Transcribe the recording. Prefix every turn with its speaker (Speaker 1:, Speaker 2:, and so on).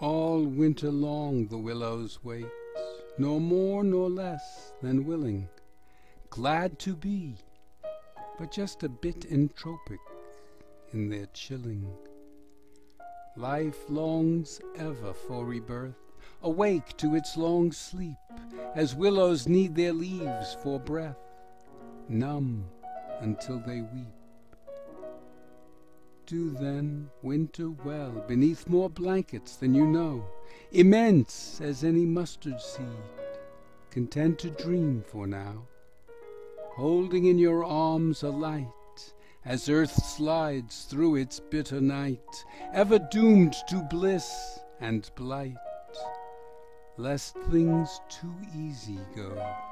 Speaker 1: All winter long the willows wait, nor more nor less than willing, glad to be, but just a bit entropic in their chilling. Life longs ever for rebirth, awake to its long sleep, as willows need their leaves for breath, numb until they weep. Do then winter well beneath more blankets than you know, immense as any mustard seed, content to dream for now, holding in your arms a light as earth slides through its bitter night, ever doomed to bliss and blight, lest things too easy go.